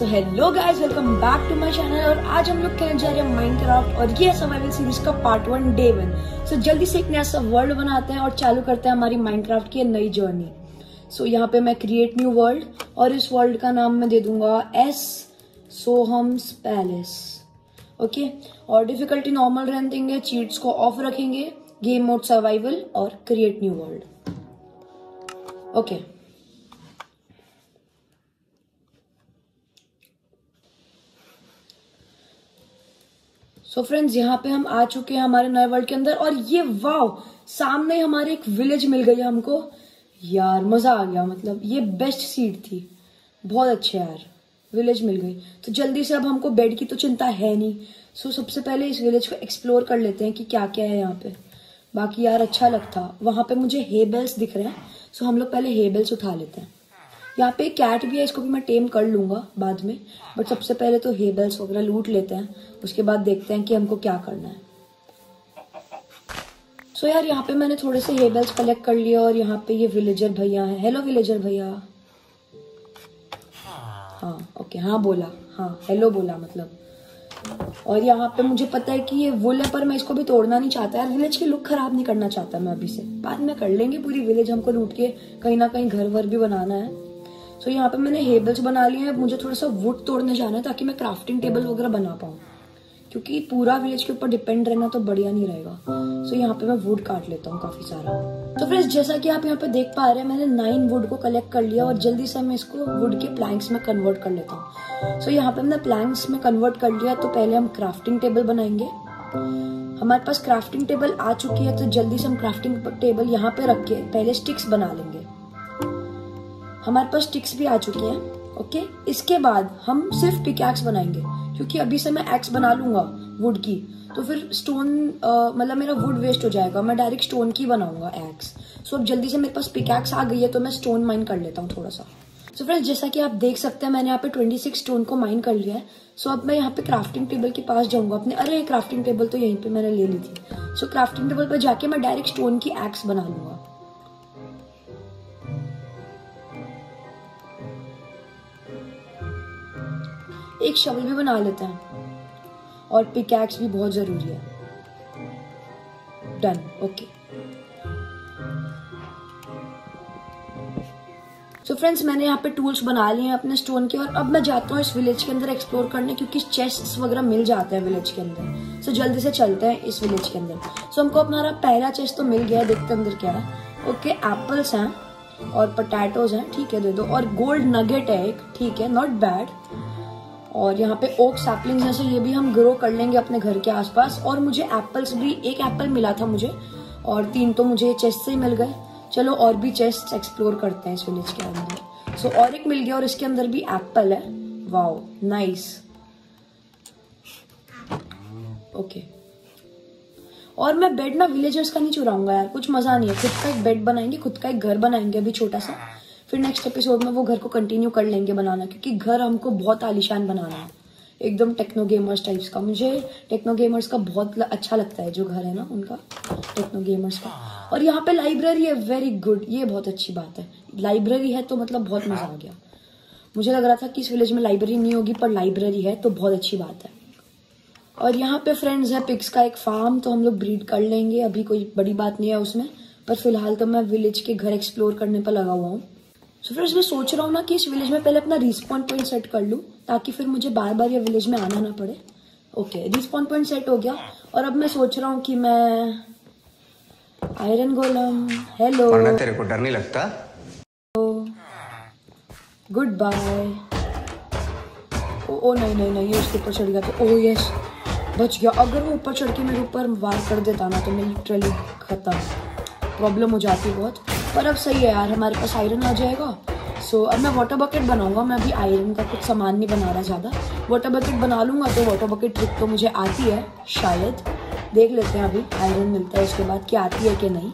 तो hello guys, welcome back to my channel. और आज हम लोग खेलने जा रहे हैं माइनक्राफ्ट और ये सर्वाइवल सीरीज का पार्ट 1 डे 1। सो जल्दी से एक नया सा वर्ल्ड बनाते हैं और चालू करते हैं हमारी माइनक्राफ्ट की नई जर्नी। सो यहाँ पे मैं क्रिएट न्यू वर्ल्ड और इस वर्ल्ड का नाम मैं दे दूंगा एस सोहम्स पैलेस। ओके, और डिफिकल्टी नॉर्मल रहने देंगे, चीट्स को ऑफ रखेंगे, गेम मोड सर्वाइवल और create new world. Okay so friends, यहाँ पे हम आ चुके हैं हमारे नए वर्ल्ड के अंदर। और ये वाव, सामने हमारे एक विलेज मिल गई हमको। यार मजा आ गया, मतलब ये बेस्ट सीट थी, बहुत अच्छे यार, विलेज मिल गई। तो जल्दी से अब हमको बेड की तो चिंता है नहीं। सो सबसे पहले इस विलेज को एक्सप्लोर कर लेते हैं कि क्या क्या है यहाँ पे। बाकी यार अच्छा लगता, वहां पे मुझे हेबल्स दिख रहे हैं। सो हम लोग पहले हेबल्स उठा लेते हैं। यहाँ पे कैट भी है, इसको भी मैं टेम कर लूंगा बाद में, बट सबसे पहले तो हेबल्स वगैरह लूट लेते हैं, उसके बाद देखते हैं कि हमको क्या करना है। सो यार यहाँ पे मैंने थोड़े से हेबल्स कलेक्ट कर लिया और यहाँ पे ये विलेजर भैया है। हेलो विलेजर भैया। हाँ ओके, हाँ बोला, हाँ हेलो बोला मतलब। और यहाँ पे मुझे पता है कि ये वुल है, पर मैं इसको भी तोड़ना नहीं चाहता यार, विलेज की लुक खराब नहीं करना चाहता मैं अभी से। बाद में कर लेंगे पूरी विलेज, हमको लूट के कहीं ना कहीं घर वर भी बनाना है। सो यहाँ पे मैंने हेबल्स बना लिए हैं। मुझे थोड़ा सा वुड तोड़ने जाना है ताकि मैं क्राफ्टिंग टेबल वगैरह बना पाऊँ, क्योंकि पूरा विलेज के ऊपर डिपेंड रहना तो बढ़िया नहीं रहेगा। सो यहाँ पे मैं वुड काट लेता हूँ काफी सारा। तो फ्रेंड्स, जैसा कि आप यहाँ पे देख पा रहे हैं, मैंने 9 वुड को कलेक्ट कर लिया और जल्दी से मैं इसको वुड के प्लैंक्स में कन्वर्ट कर लेता हूँ। सो यहाँ पे मैंने प्लैंक्स में कन्वर्ट कर लिया। तो पहले हम क्राफ्टिंग टेबल बनाएंगे। हमारे पास क्राफ्टिंग टेबल आ चुकी है, तो जल्दी से हम क्राफ्टिंग टेबल यहाँ पे रख के पहले स्टिक्स बना लेंगे। हमारे पास स्टिक्स भी आ चुकी हैं। ओके, इसके बाद हम सिर्फ पिकैक्स बनाएंगे, क्योंकि अभी से मैं एक्स बना लूंगा वुड की, तो फिर स्टोन मतलब मेरा वुड वेस्ट हो जाएगा। मैं डायरेक्ट स्टोन की बनाऊंगा एक्स। सो अब जल्दी से मेरे पास पिकैक्स आ गई है, तो मैं स्टोन माइन कर लेता हूँ थोड़ा सा। सो फ्रेंड्स, जैसा कि आप देख सकते हैं, मैंने यहाँ पे 26 स्टोन को माइन कर लिया है। सो अब मैं यहाँ पे क्राफ्टिंग टेबल के पास जाऊंगा अपने। अरे क्राफ्टिंग टेबल तो यहीं पे मैंने ले ली थी। सो क्राफ्टिंग टेबल पर जाके मैं डायरेक्ट स्टोन की एक्स बना लूंगा। एक शवल भी बना लेते हैं और पिकैक्स भी बहुत जरूरी है। डन। ओके सो फ्रेंड्स, मैंने यहाँ पे टूल्स बना लिए हैं अपने स्टोन के। और अब मैं जाता हूँ इस विलेज के अंदर एक्सप्लोर करने, क्योंकि चेस्ट्स वगैरह मिल जाते हैं विलेज के अंदर। सो जल्दी से चलते हैं इस विलेज के अंदर। सो हमको अपना पहला चेस्ट तो मिल गया, देखते अंदर क्या है। ओके, एप्पल्स हैं और पोटैटोज हैं, ठीक है दे दो। और गोल्ड नगेट है एक, ठीक है, नॉट बैड। और यहाँ पे ओक सैपलिंग्स जैसे ये भी हम ग्रो कर लेंगे अपने घर के आसपास। और मुझे एप्पल्स भी, एक एप्पल मिला था मुझे और 3 तो मुझे चेस्ट से ही मिल गए। चलो और भी चेस्ट एक्सप्लोर करते हैं इस विलेज के अंदर। सो और एक मिल गया और इसके अंदर भी एप्पल है। Wow nice. ओके, और मैं बेड ना विलेजर्स का नहीं चुराऊंगा यार, कुछ मजा नहीं है। खुद का एक बेड बनाएंगे, खुद का एक घर बनाएंगे अभी छोटा सा। फिर नेक्स्ट एपिसोड में वो घर को कंटिन्यू कर लेंगे बनाना, क्योंकि घर हमको बहुत आलीशान बनाना है, एकदम टेक्नो गेमर्स टाइप्स का। मुझे टेक्नो गेमर्स का बहुत अच्छा लगता है जो घर है ना उनका, टेक्नो गेमर्स का। और यहाँ पे लाइब्रेरी है, वेरी गुड, ये बहुत अच्छी बात है। लाइब्रेरी है तो मतलब बहुत मजा आ गया। मुझे लग रहा था कि इस विलेज में लाइब्रेरी नहीं होगी, पर लाइब्रेरी है तो बहुत अच्छी बात है। और यहाँ पे फ्रेंड्स है पिग्स का एक फार्म, तो हम लोग ब्रीड कर लेंगे, अभी कोई बड़ी बात नहीं है उसमें। पर फिलहाल तो मैं विलेज के घर एक्सप्लोर करने पर लगा हुआ हूँ। सो फ्रेंड्स, मैं सोच रहा हूँ ना कि इस विलेज में पहले अपना रिस्पॉन पॉइंट सेट कर लूँ, ताकि फिर मुझे बार बार ये विलेज में आना ना पड़े। ओके, रिस्पॉन पॉइंट सेट हो गया। और अब मैं सोच रहा हूँ कि मैं आयरन गोलम, हेलो, तेरे को डर नहीं लगता? Good bye. ओ नहीं नहीं नहीं, ये उसके ऊपर चढ़ गया तो ओ यस, बच गया। अगर वो ऊपर चढ़ के मेरे ऊपर वार कर देता ना तो मैं लिटरली खत्म, प्रॉब्लम हो जाती बहुत। पर अब सही है यार, हमारे पास आयरन आ जाएगा। सो अब मैं वाटर बकेट बनाऊंगा। मैं अभी आयरन का कुछ सामान नहीं बना रहा ज्यादा, वाटर बकेट बना लूंगा। तो वाटर बकेट ट्रिक तो मुझे आती है शायद, देख लेते हैं अभी आयरन मिलता है उसके बाद क्या आती है कि नहीं।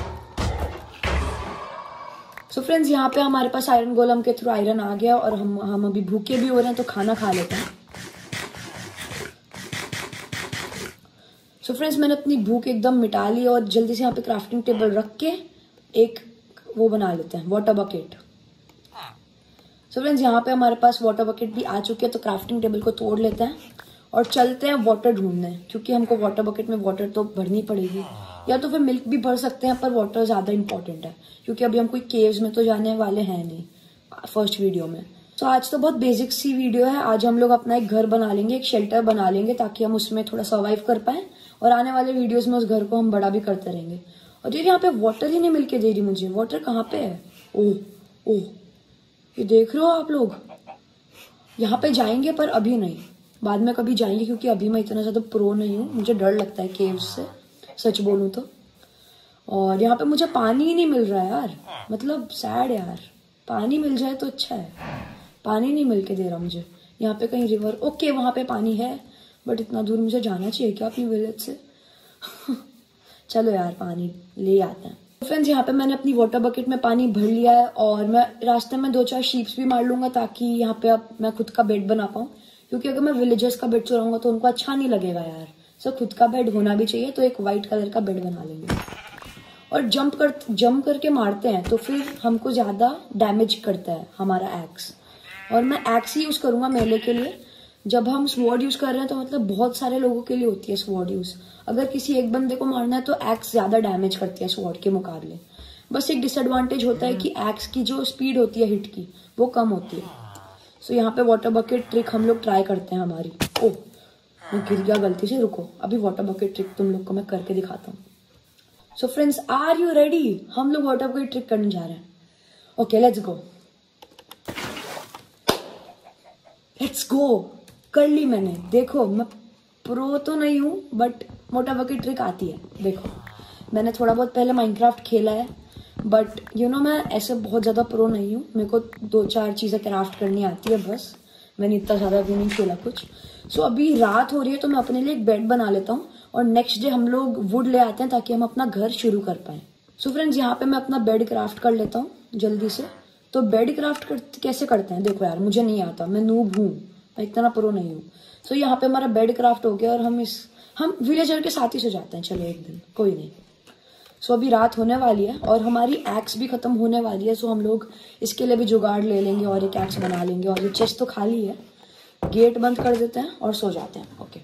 सो फ्रेंड्स, यहाँ पे हमारे पास आयरन गोलम के थ्रू आयरन आ गया और हम अभी भूखे भी हो रहे हैं, तो खाना खा लेते हैं। सो फ्रेंड्स, मैंने अपनी भूख एकदम मिटा ली और जल्दी से यहाँ पे क्राफ्टिंग टेबल रख के एक वो बना लेते हैं वाटर बकेट। सो फ्रेंड्स यहाँ पे हमारे पास वाटर बकेट भी आ चुकी है, तो क्राफ्टिंग टेबल को तोड़ लेते हैं और चलते हैं वाटर ढूंढने, क्योंकि हमको वाटर बकेट में वाटर तो भरनी पड़ेगी, या तो फिर मिल्क भी भर सकते हैं, पर वाटर ज्यादा इंपॉर्टेंट है क्योंकि अभी हम कोई केव्स में तो जाने वाले हैं नहीं फर्स्ट वीडियो में। तो आज तो बहुत बेसिक सी वीडियो है। आज हम लोग अपना एक घर बना लेंगे, एक शेल्टर बना लेंगे, ताकि हम उसमें थोड़ा सर्वाइव कर पाए और आने वाले वीडियोस में उस घर को हम बड़ा भी करते रहेंगे। और ये यहाँ पे वाटर ही नहीं मिलके दे रही मुझे, वाटर कहाँ पे है? ओह ओह, ये देख रहे हो आप लोग, यहाँ पे जाएंगे पर अभी नहीं, बाद में कभी जाएंगे, क्योंकि अभी मैं इतना ज्यादा प्रो नहीं हूँ, मुझे डर लगता है केव्स से, सच बोलूं तो। और यहाँ पे मुझे पानी ही नहीं मिल रहा है यार, मतलब सैड यार, पानी मिल जाए तो अच्छा है, पानी नहीं मिल के दे रहा मुझे। यहाँ पे कहीं रिवर, ओके वहां पे पानी है, बट इतना दूर मुझे जाना चाहिए क्या अपनी विलेज से? चलो यार पानी ले आते हैं। फ्रेंड्स यहाँ पे मैंने अपनी वाटर बकेट में पानी भर लिया है और मैं रास्ते में 2-4 शीप्स भी मार लूंगा, ताकि यहाँ पे अब मैं खुद का बेड बना पाऊँ, क्योंकि अगर मैं विलेजर्स का बेड चुराऊंगा तो उनको अच्छा नहीं लगेगा यार। सो खुद का बेड होना भी चाहिए, तो एक व्हाइट कलर का बेड बना लेंगे। और जंप करके मारते हैं तो फिर हमको ज्यादा डैमेज करता है हमारा एक्स, और मैं एक्स ही यूज करूंगा मेले के लिए। जब हम स्वॉर्ड यूज कर रहे हैं तो मतलब बहुत सारे लोगों के लिए होती है स्वॉर्ड यूज, अगर किसी एक बंदे को मारना है तो एक्स ज्यादा डैमेज करती है स्वॉर्ड के मुकाबले। बस एक डिसएडवांटेज होता है कि एक्स की जो स्पीड होती है हिट की वो कम होती है। सो यहाँ पे वाटर बकेट ट्रिक हम लोग ट्राई करते हैं हमारी। ओह मैं गिर गया गलती से, रुको अभी वाटर बकेट ट्रिक तुम लोग को मैं करके दिखाता हूँ। So friends are you ready? हम लोग वाटर बकेट ट्रिक करने जा रहे हैं। Okay let's go, let's go. कर ली मैंने, देखो मैं प्रो तो नहीं हूँ बट वाटर बकेट ट्रिक आती है। देखो मैंने थोड़ा बहुत पहले माइनक्राफ्ट खेला है, बट मैं ऐसे बहुत ज्यादा प्रो नहीं हूँ, मेरे को 2-4 चीजें क्राफ्ट करनी आती है बस, मैंने इतना ज्यादा भी नहीं खेला कुछ। सो अभी रात हो रही है तो मैं अपने लिए एक बेड बना लेता हूँ और नेक्स्ट डे हम लोग वुड ले आते हैं ताकि हम अपना घर शुरू कर पाए। सो फ्रेंड्स यहाँ पे मैं अपना बेड क्राफ्ट कर लेता हूँ जल्दी से। तो बेड क्राफ्ट कैसे करते हैं? देखो यार मुझे नहीं आता, मैं नूब हूँ, मैं इतना प्रो नहीं हूँ। सो यहाँ पे हमारा बेड क्राफ्ट हो गया और हम विलेजर के साथ ही सो जाते हैं, चलो एक दिन कोई नहीं। सो अभी रात होने वाली है और हमारी एक्स भी खत्म होने वाली है, सो हम लोग इसके लिए भी जुगाड़ ले लेंगे और एक एक्स बना लेंगे। और ये चेस्ट तो खाली है, गेट बंद कर देते हैं और सो जाते हैं। ओके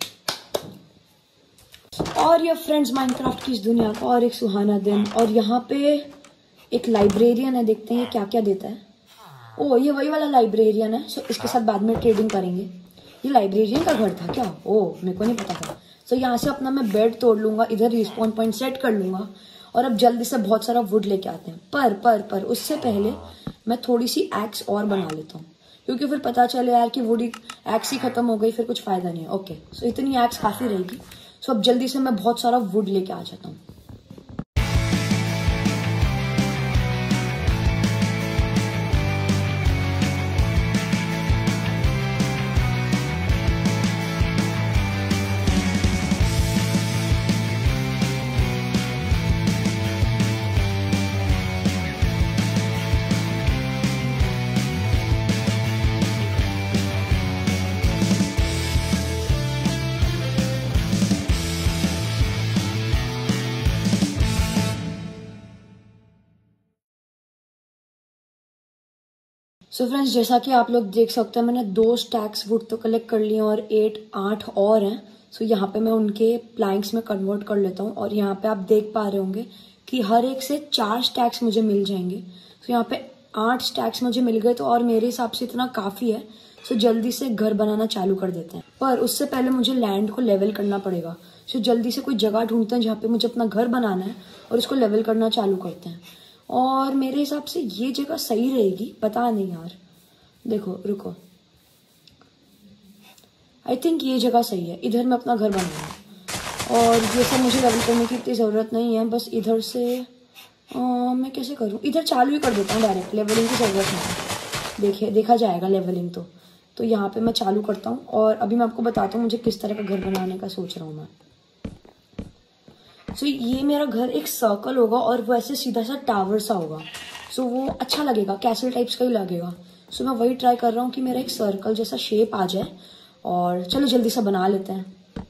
और ये फ्रेंड्स माइनक्राफ्ट की इस दुनिया का और एक सुहाना दिन। और यहाँ पे एक लाइब्रेरियन है, देखते हैं ये क्या क्या देता है। ओ ये वही वाला लाइब्रेरियन है, सो इसके साथ बाद में ट्रेडिंग करेंगे। ये लाइब्रेरियन का घर था क्या? ओ मेरे को नहीं पता था। सो यहाँ से अपना मैं बेड तोड़ लूंगा, इधर रिस्पॉन पॉइंट सेट कर लूंगा और अब जल्दी से बहुत सारा वुड लेके आते हैं। पर उससे पहले मैं थोड़ी सी एक्स और बना लेता हूँ, क्योंकि फिर पता चले यार कि वुड एक्स ही खत्म हो गई, फिर कुछ फायदा नहीं है। ओके सो इतनी एक्स काफी रहेगी। सो अब जल्दी से मैं बहुत सारा वुड लेके आ जाता हूँ। सो फ्रेंड्स जैसा कि आप लोग देख सकते हैं मैंने 2 स्टैक्स वुड तो कलेक्ट कर लिए और 8 और हैं। सो यहाँ पे मैं उनके प्लैंक्स में कन्वर्ट कर लेता हूँ और यहाँ पे आप देख पा रहे होंगे कि हर एक से 4 स्टैक्स मुझे मिल जाएंगे। सो यहाँ पे 8 स्टैक्स मुझे मिल गए, तो और मेरे हिसाब से इतना काफी है। सो जल्दी से घर बनाना चालू कर देते हैं, पर उससे पहले मुझे लैंड को लेवल करना पड़ेगा। सो जल्दी से कोई जगह ढूंढते हैं जहाँ पे मुझे अपना घर बनाना है और इसको लेवल करना चालू करते हैं। और मेरे हिसाब से ये जगह सही रहेगी, पता नहीं यार, देखो रुको, आई थिंक ये जगह सही है, इधर मैं अपना घर बनाऊंगा। और ये सब मुझे लेवल करने की इतनी ज़रूरत नहीं है, बस इधर से मैं कैसे करूँ, इधर चालू ही कर देता हूँ डायरेक्ट, लेवलिंग की ज़रूरत नहीं, देखा जाएगा लेवलिंग तो यहाँ पे मैं चालू करता हूँ। और अभी मैं आपको बताता हूँ मुझे किस तरह का घर बनाने का सोच रहा हूँ मैं। सो ये मेरा घर एक सर्कल होगा और वैसे सीधा सा टावर सा होगा, सो वो अच्छा लगेगा, कैसल टाइप्स का ही लगेगा। सो मैं वही ट्राई कर रहा हूँ कि मेरा एक सर्कल जैसा शेप आ जाए, और चलो जल्दी से बना लेते हैं।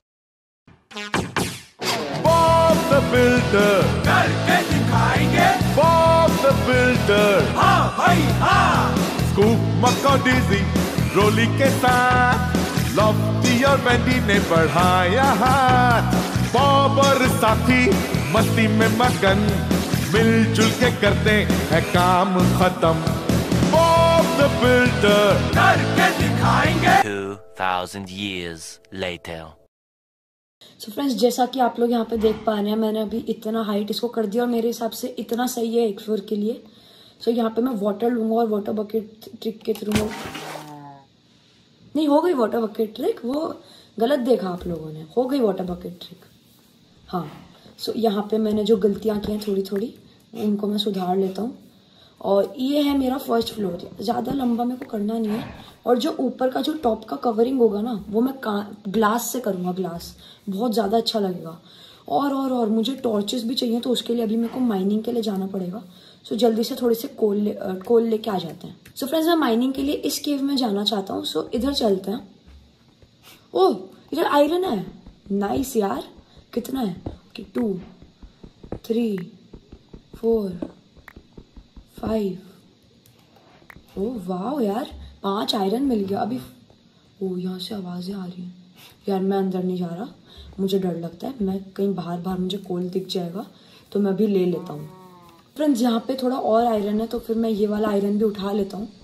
बॉब द बिल्डर करके दिखाएंगे, बॉब द बिल्डर, हाँ भाई हाँ। स्कूप मकोडीजी रोली के साथ लॉफ्टी और वेंडी ने बढ़ाया हाथ। बॉब और साथी मस्ती में मगन, मिलजुल के करते हैं काम खत्म। बॉब द बिल्डर करके दिखाएंगे। 2000 years later. सो फ्रेंड्स, जैसा कि आप लोग यहाँ पे देख पा रहे हैं, मैंने अभी इतना हाइट इसको कर दिया और मेरे हिसाब से इतना सही है एक फ्लोर के लिए। सो यहाँ पे मैं वाटर लूंगा और वाटर बकेट ट्रिक के थ्रू नहीं हो गई वाटर बकेट ट्रिक, वो गलत देखा आप लोगों ने, हो गई वाटर बकेट ट्रिक। हाँ, सो यहाँ पे मैंने जो गलतियाँ की हैं थोड़ी थोड़ी उनको मैं सुधार लेता हूँ। और ये है मेरा फर्स्ट फ्लोर, ज़्यादा लंबा मेरे को करना नहीं है। और जो ऊपर का जो टॉप का कवरिंग होगा ना, वो मैं ग्लास से करूँगा, ग्लास बहुत ज़्यादा अच्छा लगेगा। और मुझे टॉर्चेस भी चाहिए, तो उसके लिए अभी मेरे को माइनिंग के लिए जाना पड़ेगा। सो जल्दी से थोड़े से कोल लेके आ जाते हैं। सो फ्रेंड्स, मैं माइनिंग के लिए इस केव में जाना चाहता हूँ। सो इधर चलते हैं। ओह, इधर आयरन है, नाइस यार। कितना है? 2 3 4 5। ओह वाह यार, 5 आयरन मिल गया अभी। ओह, यहाँ से आवाज़ें आ रही हैं यार। मैं अंदर नहीं जा रहा, मुझे डर लगता है। मैं कहीं बाहर मुझे कोल दिख जाएगा, तो मैं अभी ले लेता हूँ। फ्रेंड्स, यहाँ पे थोड़ा और आयरन है, तो फिर मैं ये वाला आयरन भी उठा लेता हूँ।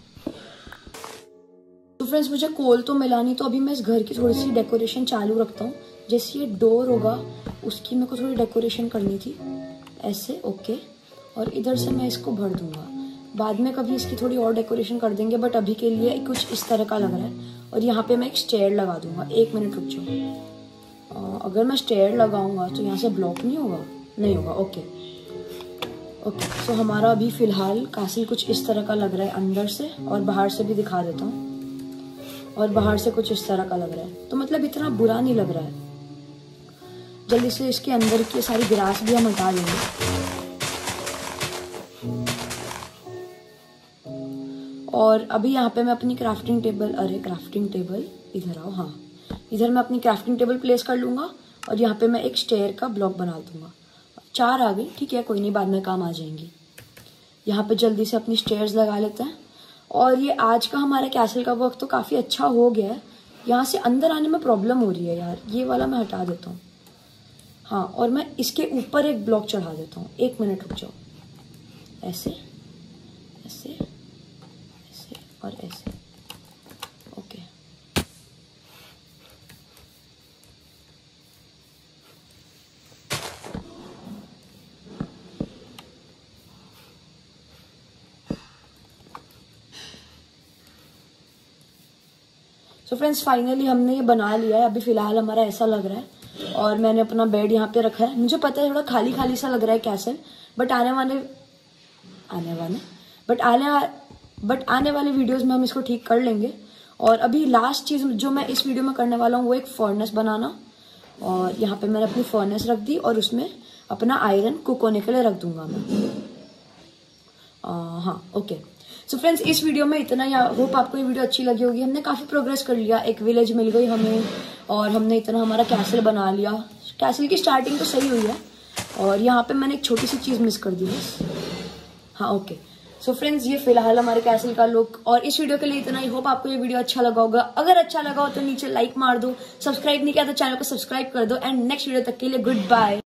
तो फ्रेंड्स, मुझे कोल तो मिला नहीं, तो अभी मैं इस घर की थोड़ी सी डेकोरेशन चालू रखता हूँ। जैसे ये डोर होगा, उसकी मेरे को थोड़ी डेकोरेशन करनी थी ऐसे। ओके, और इधर से मैं इसको भर दूंगा। बाद में कभी इसकी थोड़ी और डेकोरेशन कर देंगे, बट अभी के लिए कुछ इस तरह का लग रहा है। और यहाँ पे मैं एक स्टेयर लगा दूंगा। 1 मिनट रुक जाओ। अगर मैं स्टेयर लगाऊंगा तो यहाँ से ब्लॉक नहीं होगा? नहीं होगा। ओके, सो हमारा अभी फिलहाल कैसल कुछ इस तरह का लग रहा है अंदर से, और बाहर से भी दिखा देता हूँ। और बाहर से कुछ इस तरह का लग रहा है, तो मतलब इतना बुरा नहीं लग रहा है। जल्दी से इसके अंदर की सारी ग्रास भी हम हटा देंगे। और अभी यहाँ पे मैं अपनी क्राफ्टिंग टेबल इधर आओ। हाँ, इधर मैं अपनी क्राफ्टिंग टेबल प्लेस कर लूंगा, और यहाँ पे मैं एक स्टेयर का ब्लॉक बना दूंगा। 4 आ गई, ठीक है, कोई नहीं, बाद में काम आ जाएंगी। यहाँ पे जल्दी से अपनी स्टेयर्स लगा लेते हैं। और ये आज का हमारे कैसल का वर्क तो काफ़ी अच्छा हो गया है। यहाँ से अंदर आने में प्रॉब्लम हो रही है यार, ये वाला मैं हटा देता हूँ। हाँ, और मैं इसके ऊपर एक ब्लॉक चढ़ा देता हूँ। 1 मिनट रुक जाओ। ऐसे ऐसे ऐसे और ऐसे। ओके, सो फ्रेंड्स, फाइनली हमने ये बना लिया है। अभी फिलहाल हमारा ऐसा लग रहा है। और मैंने अपना बेड यहाँ पे रखा है। मुझे पता है थोड़ा खाली खाली सा लग रहा है कैसल, बट आने वाले वीडियोस में हम इसको ठीक कर लेंगे। और अभी लास्ट चीज़ जो मैं इस वीडियो में करने वाला हूँ वो एक फर्नेस बनाना। और यहाँ पे मैंने अपनी फर्नेस रख दी, और उसमें अपना आयरन कुक होने के लिए रख दूंगा मैं। हाँ, ओके। सो फ्रेंड्स, इस वीडियो में इतना ही। होप आपको ये वीडियो अच्छी लगी होगी। हमने काफ़ी प्रोग्रेस कर लिया, एक विलेज मिल गई हमें, और हमने इतना हमारा कैसल बना लिया। कैसल की स्टार्टिंग तो सही हुई है, और यहाँ पे मैंने एक छोटी सी चीज़ मिस कर दी बस। हाँ, ओके। सो फ्रेंड्स, ये फिलहाल हमारे कैसल का लुक, और इस वीडियो के लिए इतना ही। होप आपको ये वीडियो अच्छा लगा होगा। अगर अच्छा लगा हो तो नीचे लाइक मार दो, सब्सक्राइब नहीं किया तो चैनल को सब्सक्राइब कर दो। एंड नेक्स्ट वीडियो तक के लिए गुड बाय।